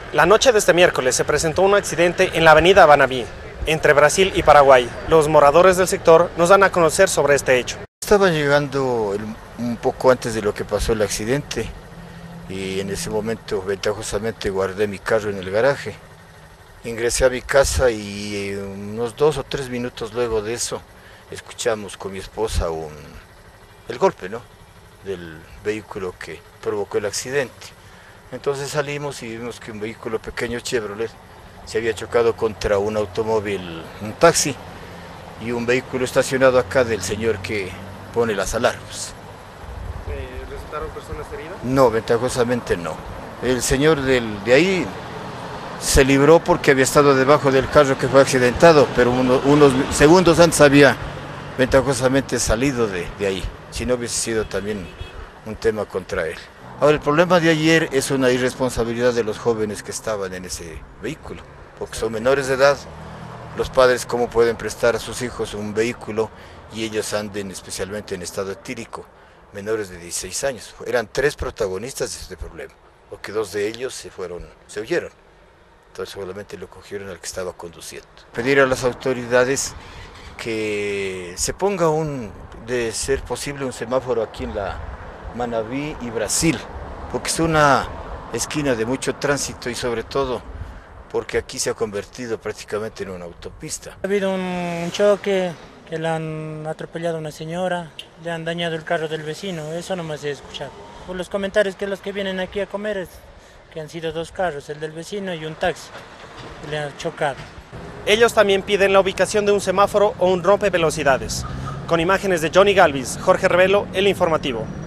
La noche de este miércoles se presentó un accidente en la avenida Banabí, entre Brasil y Paraguay. Los moradores del sector nos dan a conocer sobre este hecho. Estaba llegando un poco antes de lo que pasó el accidente y en ese momento ventajosamente guardé mi carro en el garaje. Ingresé a mi casa y unos 2 o 3 minutos luego de eso escuchamos con mi esposa el golpe, ¿no?, del vehículo que provocó el accidente. Entonces salimos y vimos que un vehículo pequeño Chevrolet se había chocado contra un automóvil, un taxi, y un vehículo estacionado acá del señor que pone las alarmas. ¿Resultaron personas heridas? No, ventajosamente no. El señor de ahí se libró porque había estado debajo del carro que fue accidentado, pero unos segundos antes había ventajosamente salido de ahí, si no hubiese sido también un tema contra él. Ahora, el problema de ayer es una irresponsabilidad de los jóvenes que estaban en ese vehículo, porque son menores de edad. Los padres, ¿cómo pueden prestar a sus hijos un vehículo y ellos anden especialmente en estado etílico? Menores de 16 años. Eran 3 protagonistas de este problema, porque 2 de ellos se huyeron. Entonces solamente lo cogieron al que estaba conduciendo. Pedir a las autoridades que se ponga de ser posible, un semáforo aquí en la Manabí y Brasil, porque es una esquina de mucho tránsito y sobre todo porque aquí se ha convertido prácticamente en una autopista. Ha habido un choque, que le han atropellado a una señora, le han dañado el carro del vecino, eso nomás he escuchado. Por los comentarios que los que vienen aquí a comer es que han sido 2 carros, el del vecino y un taxi, que le han chocado. Ellos también piden la ubicación de un semáforo o un rompevelocidades. Con imágenes de Johnny Galvis, Jorge Revelo, El Informativo.